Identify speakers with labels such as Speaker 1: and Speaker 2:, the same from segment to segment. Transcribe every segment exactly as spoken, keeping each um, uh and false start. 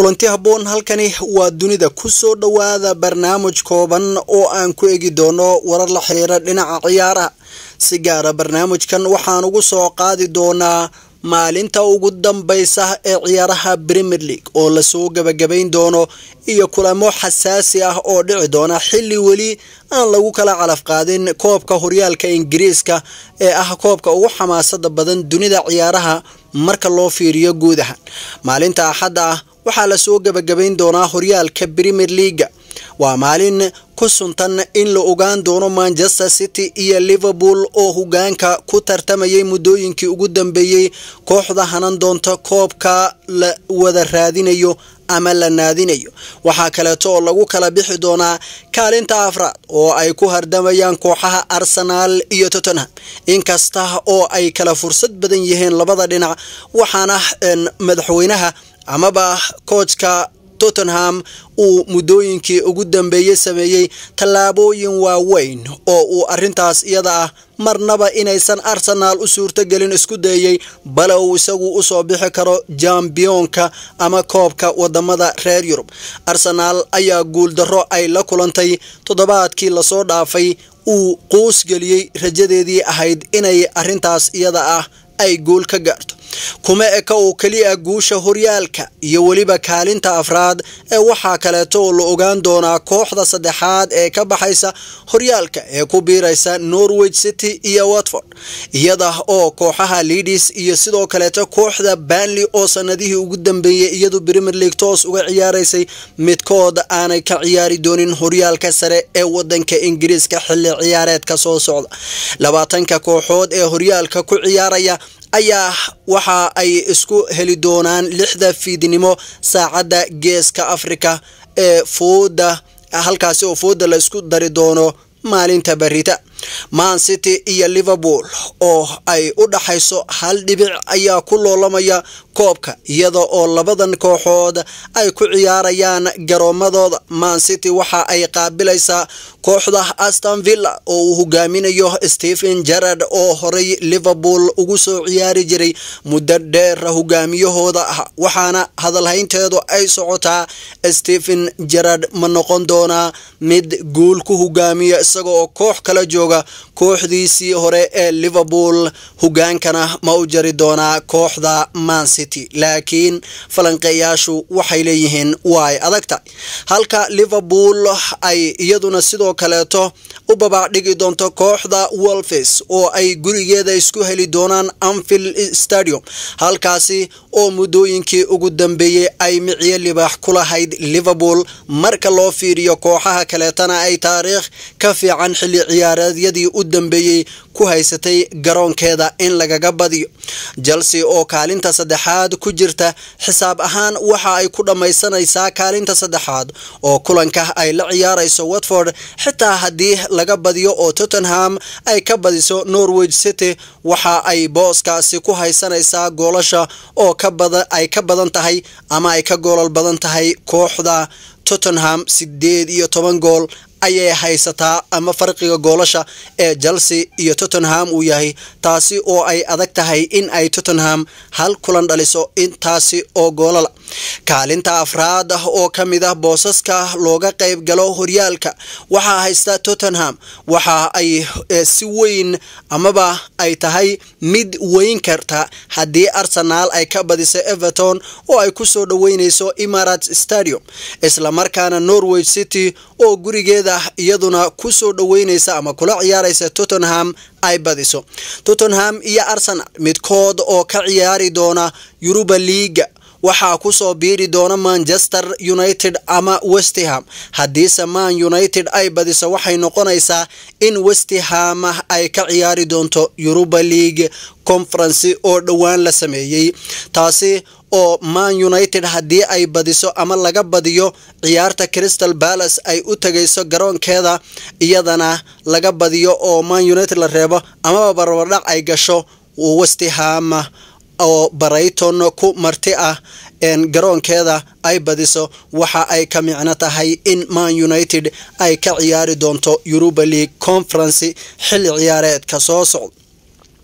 Speaker 1: kulanti haboon halkani waa dunida ku soo dhawaada barnaamij kooban oo aan ku eegi doono warar la xiriira dhinaca ciyaaraha si gaar ah barnaamijkan waxaan ugu soo qaadi doonaa maalinta ugu dambaysa ee ciyaaraha Premier League oo la soo gabagabayn doono iyo kulamo xasaasi ah oo dhici doona xilli wali aan lagu kala calaf qaadin koobka horyaalka Ingiriiska ee ah koobka ugu xamaasada badan dunida ciyaaraha marka loo fiiriyo guud ahaan maalinta axadda waxaa la soo gabagabayn doonaa horyaalka Premier League waa maalin ku suntan in la ogaan doono Manchester City iyo Liverpool oo hogaanka ku tartamayay muddooyinkii ugu dambeeyay kooxda hanan doonta koobka la wada raadinayo ama la naadinayo waxa kale oo lagu kala bixi doonaa kaalinta afraad oo ay ku hardamayaan kooxaha Arsenal iyo Tottenham inkasta oo ay kala fursad badan yihiin labada dhinac waxaana madaxweynaha amaba coachka Tottenham uu muddooyinkii ugu dambeeyay sameeyay talaabooyin waaweyn oo uu arintaas iyada ah marnaba inaysan Arsenal u suurto galin isku dayay bal uu isagu u soo bixi karo championka ama koobka wadamada reer Yurub Arsenal ayaa guul darro ay la kulantay toddobaadkii la soo dhaafay uu qoys galiyay rajadeedii ahayd inay arintaas iyada ah ay gool ka gaarto kuma eka oo kaliya guusha horyaalka iyo waliba kaalinta afraad ee waxa kale oo la ogaan doona kooxda saddexaad ee ka baxaysa horyaalka ee ku biiraysa Norwich City iyo Watford iyada oo kooxaha Leeds iyo sidoo kale kooxda Burnley oo sanadihii ugu dambeeyay iyadu Premier League toos uga ciyaaraysay midkood aanay ka ciyaari doonin horyaalka sare ee wadanka Ingiriiska xilli ciyaareedka soo socda labaatanka kooxood ee horyaalka ku ciyaaraya ayaa waxa ay isku heli doonaan lixda fiidnimo saacada geeska Afrika ee fooda halkaas oo fooda la isku dari doono maalinta barita Man City iyo Liverpool oo ay u dhaxayso hal dhibic ayaa ku loolamaya koobka iyada oo labadan kooxood ay ku ciyaarayaan garoomadooda Man City waxa ay qaabilaysaa kooxda Aston Villa oo uu hogaaminayo Steven Gerrard oo horay Liverpool ugu soo ciyaari jiray muddo dheer hogaamiyahooda ah waxaana hadal haynteedu ay socotaa Steven Gerrard ma noqon doona mid guul ku hogaamiya isagoo koox kala jooga kooxdiisii hore ee Liverpool hogaankana ma u jari doona kooxda Man City laakiin falanqeeyaashu waxay leeyihiin way adagta halka Liverpool ay iyaduna sidoo kale to u baba dhigi doonto kooxda Wolves oo ay gurigeeda isku heli doonaan Anfield Stadium halkaasi oo muddooyinkii ugu dambeeyay ay miciye libax kula hayd Liverpool marka loo fiiriyo kooxaha kale tana ay taariikh ka fiican xilli ciyaareedyadii u dambeeyay ku haysatay garoonkeeda in lagaga badiyo Chelsea oo kaalinta saddexaad ku jirta xisaab ahaan waxa ay ku dhamaysanaysaa kaalinta saddexaad oo kulanka ay la ciyaarayso Watford xitaa hadii laga badiyo oo Tottenham ay ka badiso Norwich City waxa ay booskaasi ku haysanaysaa goolasha oo ka badan ay ka badan tahay ama ay ka goolal badan tahay kooxda Tottenham sideed iyo toban gool ayay haysataa ama farqiga goolasha ee Chelsea iyo Tottenham uu yahay taasi oo ay adag tahay in ay Tottenham hal kulan dhaliso intaasi oo goolala kaalinta afraad oo kamid ah boosaska looga qayb galo horyaalka waxa haysta Tottenham waxa ay si weyn amaba ay tahay mid weyn karta hadii Arsenal ay ka badiso Everton oo ay ku soo dhaweynayso Emirates Stadium isla markaana Norwich City oo gurigeeda iyaduna ku soo dhaweynaysa ama kula ciyaaraysa Tottenham ay badiso Tottenham iyo Arsenal midkood oo ka ciyaari doona Europa League waxa ku soo biiri doona Manchester United ama West Ham hadii Man United ay badiso waxay noqonaysaa in West Ham ay ka ciyaari doonto Europa League Conference oo dhawaan la sameeyay taasi oo Man United hadii ay badiso ama laga badiyo ciyaarta Crystal Palace ay u tagayso garoonkeeda iyadana laga badiyo oo Man United la reebo ama barbardhac ay gasho West Ham oo Brighton ku marti ah en garoonkeeda ay badiso waxa ay ka micno tahay in Man United ay ka ciyaari doonto Europa League Conference xilli ciyaareedka soo socda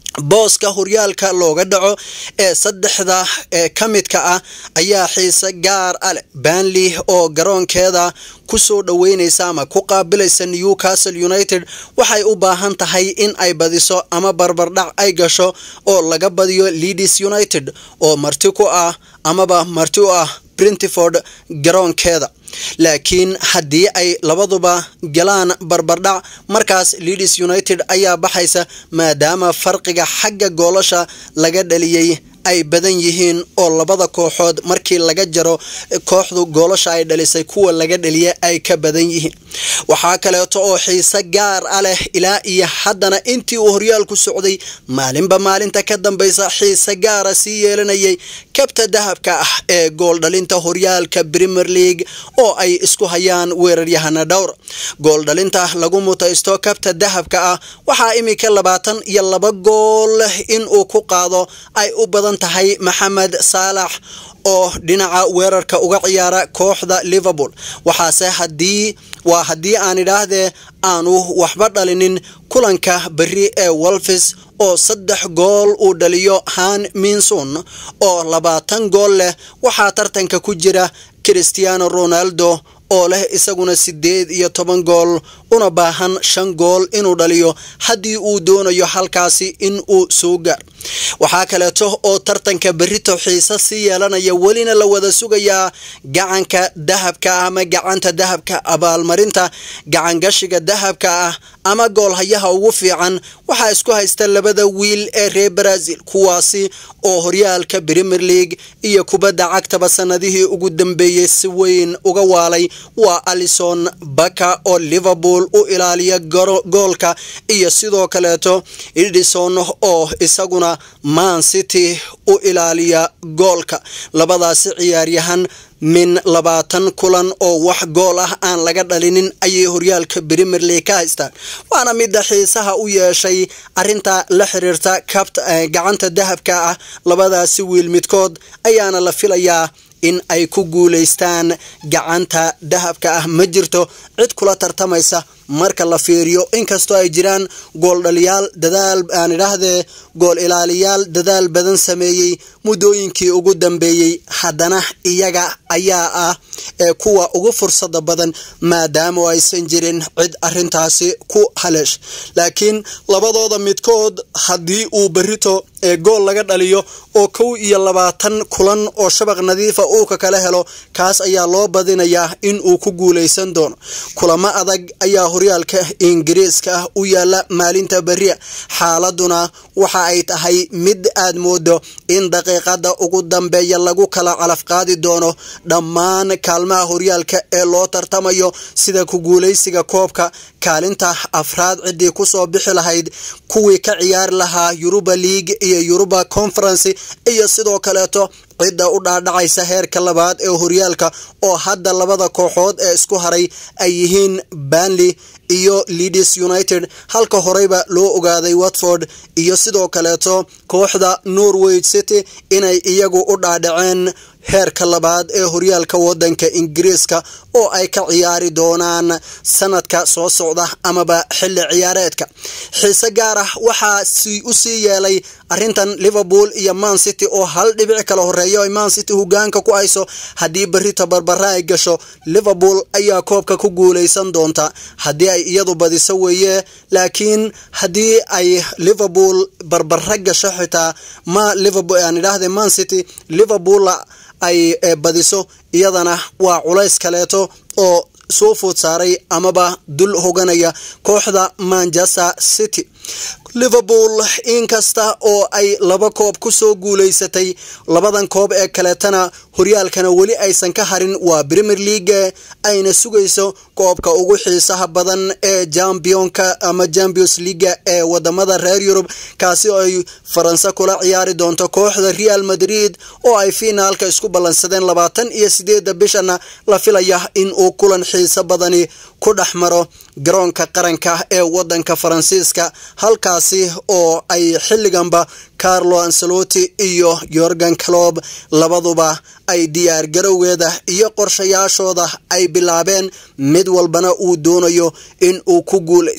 Speaker 1: booska horyaalka looga dhaco ee saddexda ee ka midka ah ayaa xiise gaar ah leh. Burnley oo garoonkeeda ku soo dhaweynaysa ama ku qaabilaysa Newcastle United waxay u baahan tahay in ay badiso ama barbardhac ay gasho oo laga badiyo Leeds United oo marti ku ah amaba marti u ah Brentford garoonkeeda. laakiin haddii ay labaduba galaan barbardhac markaas Leeds United ayaa baxaysa maadaama farqiga xagga goolasha laga dhaliyay ay badan yihiin oo labada kooxood markii laga jaro kooxdu goolasha ay dhalisay kuwa laga dhaliyay ay ka badan yihiin. waxaa kale oo xiise gaar ah leh ilaa iyo haddana intii uu horyaalku socday maalinba maalinta ka dambaysa xiise gaar ah sii yeelanayay kabta dahabka ah ee gool dhalinta horyaalka Premier League oo ay isku hayaan weeraryahana dhowr. gool dhalinta lagu mutaysto kabta dahabka ah waxaa imika labaatan iyo laba gool in uu ku qaado ay u badan tahay Mohamed Salah oo dhinaca weerarka uga ciyaara kooxda Liverpool. waxaase hadii waa hadii aan idhaahdee aanu waxba dhalinin kulanka bari ee Wolves oo saddex gool uu dhaliyo Han Min-son oo labaatan gool leh. waxaa tartanka ku jira Cristiano Ronaldo oo leh isaguna sideed iyo toban gool una baahan shan gool inuu dhaliyo haddii uu doonayo halkaasi in uu soo gaar. waxaa kale oo tartanka berito xiisa si yeelanaya welina la wada sugayaa gacanka dahabka ama gacanta dahabka abaalmarinta gacan gashiga dahabka ah ama gool hayaha ugu fiican. waxaa isku haysta labada wiil ee reer Brazil kuwaasi oo horyaalka Premier League iyo kubadda cagta sanadihii ugu dambeeyay si weyn uga waalay. waa Alisson Becker oo Liverpool u ilaaliya goolka iyo sidoo kale Ederson oo isaguna Man City u ilaaliya goolka. labadaas ciyaaryahan min labaatan kulan oo wax gool ah aan laga dhalinin ayay horyaalka Premier League ka haystaan. waana mid xiisaha u yeeshay arinta la xiriirta kabta gacanta dahabka ah. labadaas wiil midkood ayaana la filayaa in ay ku guuleystaan gacanta dahabka ah. ma jirto cid kula tartamaysa marka la fiiriyo inkastoo ay jiraan gool dhaliyaal dadaal aan idhaahdee gool ilaaliyaal dadaal badan sameeyay mudooyinkii ugu dambeeyay haddana iyaga ayaa ah ee kuwa ugu fursada badan maadaama aysan jirin cid arintaasi ku haleesh. laakiin labadooda midkood haddii uu berito ee gool laga dhaliyo oo kow iyo labaatan kulan oo shabaq nadiifa uu ka kala helo kaas ayaa loo badinayaa in uu ku guuleysan doono. kulamo adag ayaa horyaalka Ingiriiska u yaala maalinta bariya. xaaladuna waxa ay tahay mid aad moodo in daqiiqada ugu dambeeya lagu kala calaf qaadi doono dhammaan kaalmaha horyaalka ee loo tartamayo sida ku guuleysiga koobka kaalinta afraad cidii ku soo bixi lahayd kuwii ka ciyaar lahaa Europa League iyo Europa Conference iyo sidoo kale cidda u dhaadhacaysa heerka labaad ee horyaalka oo hadda labada kooxood ee isku haray ay yihiin Burnley iyo Leeds United halka horeyba loo ogaaday Watford iyo sidoo kale kooxda Norwich City inay iyagu u dhaadhaceen heerka labaad ee horyaalka wadanka Ingiriiska oo ay ka ciyaari doonaan sanadka soo socda amaba xilli ciyaareedka. xiise gaar ah waxaa si u sii yeelay arintan Liverpool iyo Man City oo hal dhibic kala horeeyo ay Man City hogaanka ku hayso. haddii berito barbara ay gasho Liverpool ayaa koobka ku guuleysan doonta haddii ay iyadu badiso weeye. laakiin haddii ay Liverpool barbara gasho xitaa ma Liverpool aan idhaahdee Man City Liverpool ay badiso iyadana waa culays kaleeto oo soo food saaray amaba dul hoganaya kooxda Manchester City. Liverpool inkasta oo ay laba koob ku soo guuleysatay labadan koob ee kaleetana horyaalkana wali aysan ka harin waa Premier League ayna sugayso koobka ugu xiisaha badan ee Championka ama Champions League ee wadamada reer Europe kaasi oo ay Faransa kula ciyaari doonto kooxda Real Madrid oo ay finaalka isku balansadeen labaatan iyo sideed bishana la filaya in uu kulan xiiso badani ku dhaxmaro garoonka qaranka ee wadanka Faransiiska halkaasi oo ay xilliganba Carlo Ancelotti iyo Jurgen Klopp labaduba ay diyaar garowgeeda iyo qorshayaashooda ay bilaabeen mid walbana uu doonayo in uu ku guuleysto.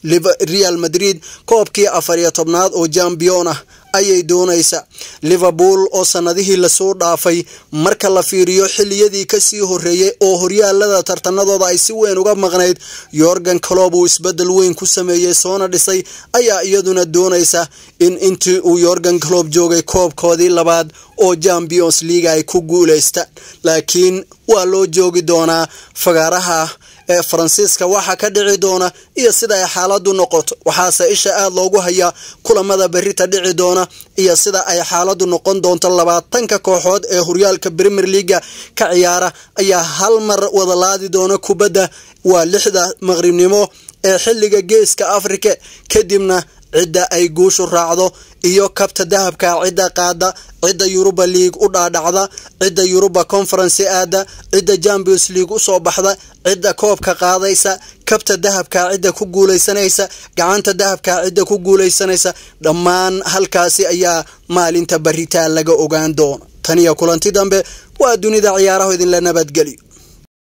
Speaker 1: Real Madrid koobkii afar iyo tobnaad oo champion ah ayay doonaysaa. Liverpool oo sanadihii la soo dhaafay marka la fiiriyo xilliyadii ka sii horeeyay oo horyaalada tartanadooda ay si weyn uga maqnayd, Jurgen Klopp uu isbedel weyn ku sameeyay soona dhisay ayaa iyaduna doonaysa in intii uu Jurgen Klopp joogay koobkoodii labaad oo Champions League ay ku guuleystaan. Laakiin waa loo joogi doonaa fagaaraha ee Faransiiska waxa ka dhici doona iyo sida ay xaaladdu noqoto. Waxaase isha aad loogu hayaa kulamada berita dhici doona iyo sida ay xaaladdu noqon doonto. labaatanka kooxood ee horyaalka Premier League ka ciyaara ayaa hal mar wada laadi doona kubadda waa lixda maqribnimo ee xilliga geeska Afrika, kadibna cidda ay guushu raacdo iyo kabta dahabka cidda qaada, cidda Europa League u dhaadhacda, cidda Europa Conference aada, cidda Champions League u soo baxda, cidda koobka qaadaysa, kabta dahabka cidda ku guuleysanaysa, gacanta dahabka cidda ku guuleysanaysa, dhammaan halkaasi ayaa maalinta baritaan laga ogaan doona. Taniya kulanti dambe waa dunida ciyaaraha idin la nabadgeliyo.